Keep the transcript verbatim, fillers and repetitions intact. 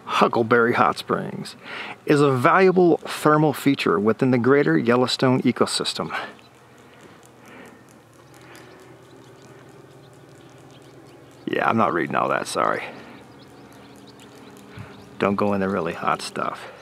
Huckleberry Hot Springs is a valuable thermal feature within the greater Yellowstone ecosystem. Yeah, I'm not reading all that, sorry. Don't go in the really hot stuff.